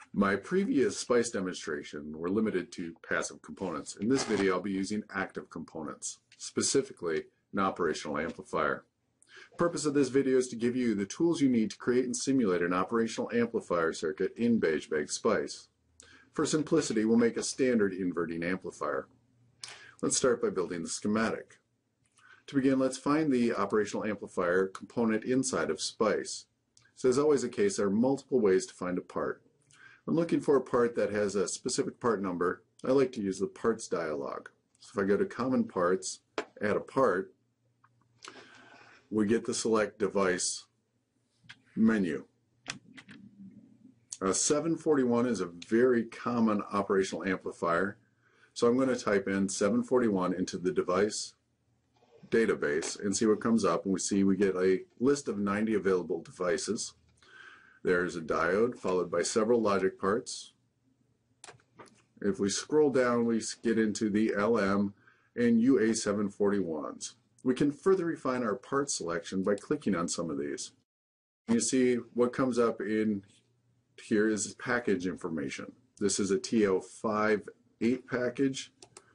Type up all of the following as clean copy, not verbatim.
My previous SPICE demonstration were limited to passive components. In this video, I'll be using active components, specifically an operational amplifier. The purpose of this video is to give you the tools you need to create and simulate an operational amplifier circuit in BeigeBag SPICE. For simplicity, we'll make a standard inverting amplifier. Let's start by building the schematic. To begin, let's find the operational amplifier component inside of SPICE. So as always the case, there are multiple ways to find a part. When looking for a part that has a specific part number, I like to use the parts dialog. So if I go to common parts, add a part, we get the select device menu. 741 is a very common operational amplifier. So I'm going to type in 741 into the device database and see what comes up, and we see we get a list of 90 available devices. There's a diode followed by several logic parts. If we scroll down, we get into the LM and UA741s. We can further refine our part selection by clicking on some of these. You see what comes up in here is package information. This is a TL58 package,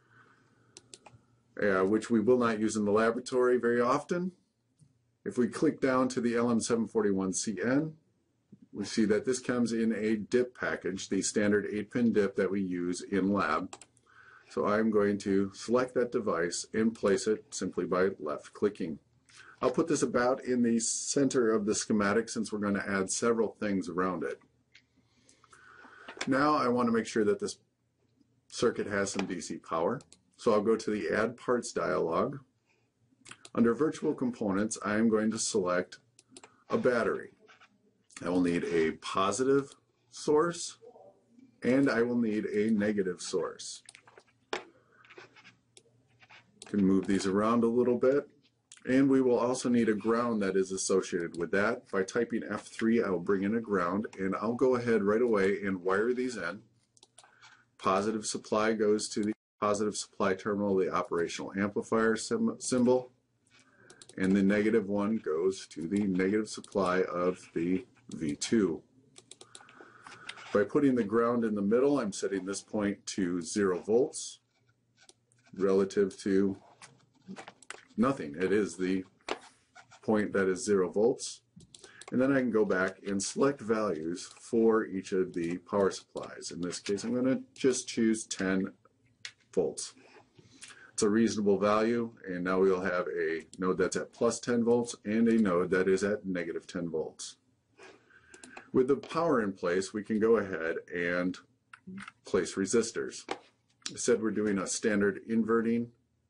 which we will not use in the laboratory very often. If we click down to the LM741CN, we see that this comes in a DIP package, the standard 8-pin DIP that we use in lab. So I'm going to select that device and place it simply by left clicking. I'll put this about in the center of the schematic since we're going to add several things around it. Now I want to make sure that this circuit has some DC power. So I'll go to the Add Parts dialog. Under Virtual Components, I am going to select a battery. I will need a positive source and I will need a negative source. Can move these around a little bit, and we will also need a ground that is associated with that. By typing F3, I will bring in a ground, and I'll go ahead right away and wire these in. Positive supply goes to the positive supply terminal of the operational amplifier symbol, and the negative one goes to the negative supply of the V2. By putting the ground in the middle, I'm setting this point to 0 volts relative to nothing. It is the point that is 0 volts. And then I can go back and select values for each of the power supplies. In this case, I'm going to just choose 10 volts. It's a reasonable value, and now we'll have a node that's at plus 10 volts and a node that is at negative 10 volts. With the power in place, we can go ahead and place resistors. I said we're doing a standard inverting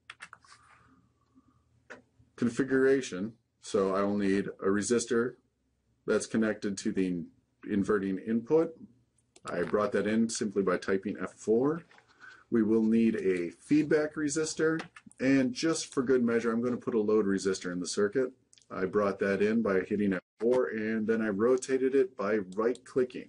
configuration, so I will need a resistor that's connected to the inverting input. I brought that in simply by typing F4. We will need a feedback resistor, and just for good measure, I'm going to put a load resistor in the circuit. I brought that in by hitting F4, and then I rotated it by right-clicking.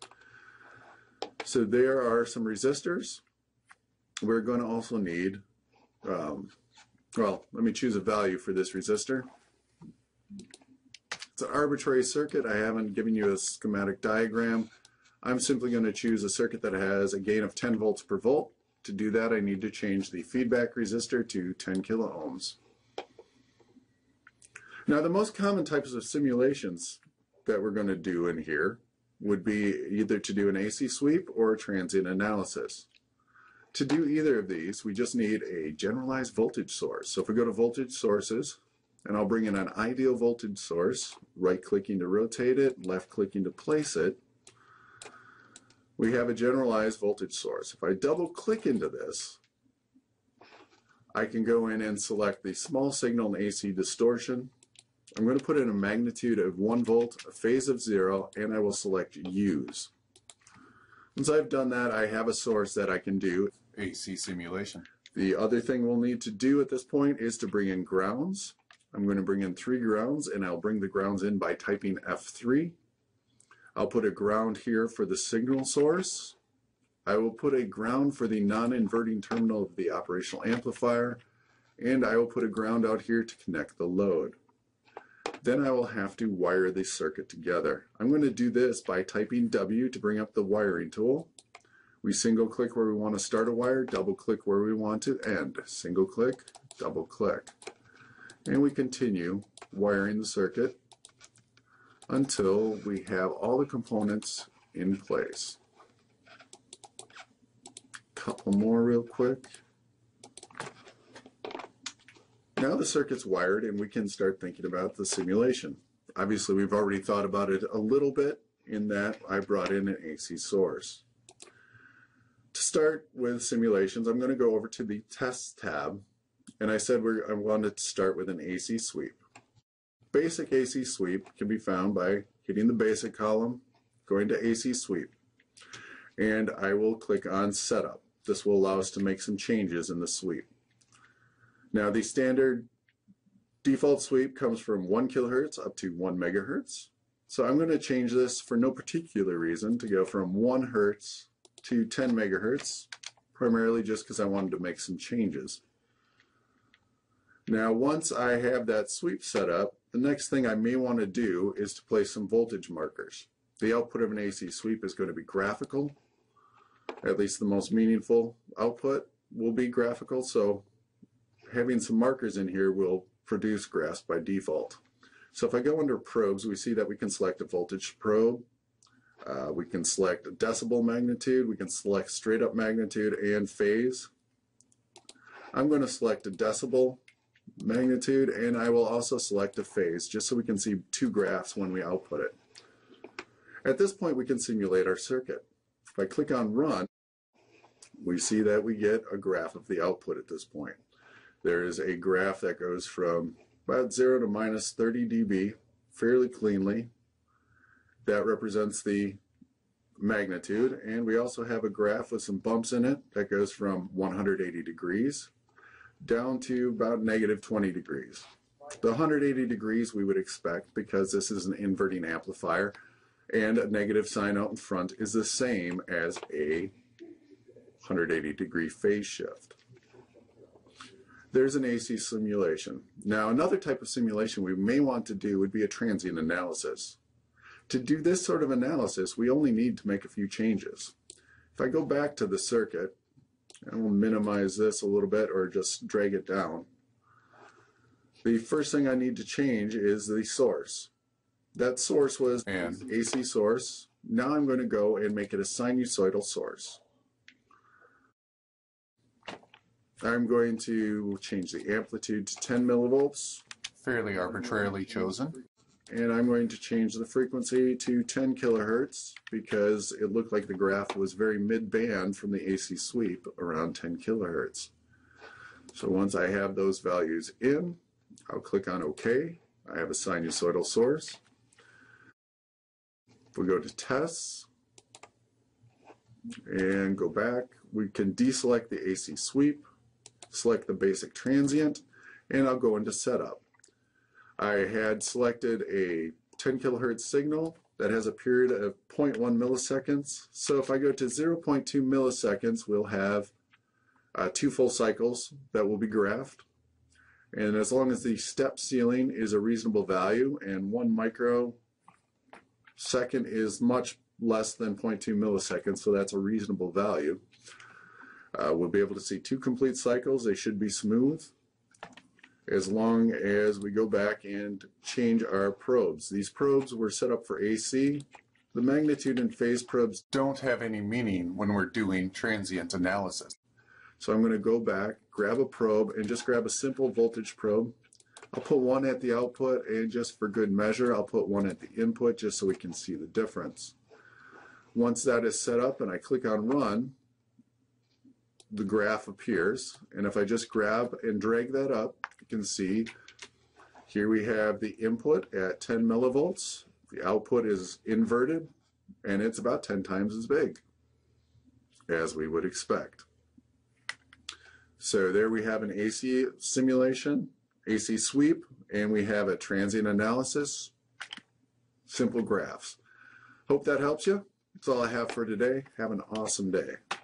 So there are some resistors. We're going to also need, well, let me choose a value for this resistor. It's an arbitrary circuit. I haven't given you a schematic diagram. I'm simply going to choose a circuit that has a gain of 10 volts per volt. To do that, I need to change the feedback resistor to 10 kilo ohms. Now, the most common types of simulations that we're going to do in here would be either to do an AC sweep or a transient analysis. To do either of these, we just need a generalized voltage source. So if we go to voltage sources, and I'll bring in an ideal voltage source, right-clicking to rotate it, left-clicking to place it, we have a generalized voltage source. If I double-click into this, I can go in and select the small signal and AC distortion. I'm going to put in a magnitude of 1 volt, a phase of 0, and I will select Use. Once I've done that, I have a source that I can do AC simulation. The other thing we'll need to do at this point is to bring in grounds. I'm going to bring in 3 grounds, and I'll bring the grounds in by typing F3. I'll put a ground here for the signal source. I will put a ground for the non-inverting terminal of the operational amplifier, and I will put a ground out here to connect the load. Then I will have to wire the circuit together. I'm going to do this by typing W to bring up the wiring tool. We single click where we want to start a wire, double click where we want to end. Single click, double click. And we continue wiring the circuit until we have all the components in place. Couple more real quick. Now the circuit's wired and we can start thinking about the simulation. Obviously we've already thought about it a little bit in that I brought in an AC source. To start with simulations, I'm going to go over to the Test tab, and I said I wanted to start with an AC sweep. Basic AC sweep can be found by hitting the Basic column, going to AC sweep, and I will click on Setup. This will allow us to make some changes in the sweep. Now the standard default sweep comes from 1 kilohertz up to 1 megahertz. So I'm going to change this for no particular reason to go from 1 hertz to 10 megahertz, primarily just because I wanted to make some changes. Now once I have that sweep set up, the next thing I may want to do is to place some voltage markers. The output of an AC sweep is going to be graphical, at least the most meaningful output will be graphical, so having some markers in here will produce graphs by default. So if I go under probes, we see that we can select a voltage probe. We can select a decibel magnitude, we can select straight up magnitude and phase. I'm going to select a decibel magnitude and I will also select a phase just so we can see two graphs when we output it. At this point we can simulate our circuit. If I click on run, we see that we get a graph of the output at this point. There is a graph that goes from about 0 to minus 30 dB fairly cleanly. That represents the magnitude, and we also have a graph with some bumps in it that goes from 180 degrees down to about negative 20 degrees. The 180 degrees we would expect because this is an inverting amplifier and a negative sign out in front is the same as a 180 degree phase shift. There's an AC simulation. Now another type of simulation we may want to do would be a transient analysis. To do this sort of analysis, we only need to make a few changes. If I go back to the circuit, and we'll minimize this a little bit or just drag it down, the first thing I need to change is the source. That source was an AC source. Now I'm going to go and make it a sinusoidal source. I'm going to change the amplitude to 10 millivolts, fairly arbitrarily chosen. And I'm going to change the frequency to 10 kilohertz because it looked like the graph was very mid-band from the AC sweep around 10 kilohertz. So once I have those values in, I'll click on OK. I have a sinusoidal source. If we go to tests and go back, we can deselect the AC sweep, select the basic transient, and I'll go into setup. I had selected a 10 kilohertz signal that has a period of 0.1 milliseconds. So if I go to 0.2 milliseconds, we'll have 2 full cycles that will be graphed. And as long as the step ceiling is a reasonable value and 1 microsecond is much less than 0.2 milliseconds, so that's a reasonable value, we'll be able to see 2 complete cycles. They should be smooth, as long as we go back and change our probes. These probes were set up for AC. The magnitude and phase probes don't have any meaning when we're doing transient analysis. So I'm going to go back, grab a probe, and just grab a simple voltage probe. I'll put one at the output, and just for good measure, I'll put one at the input just so we can see the difference. Once that is set up and I click on run, the graph appears, and if I just grab and drag that up, you can see here we have the input at 10 millivolts. The output is inverted, and it's about 10 times as big, as we would expect. So there we have an AC simulation, AC sweep, and we have a transient analysis, simple graphs. Hope that helps you. That's all I have for today. Have an awesome day.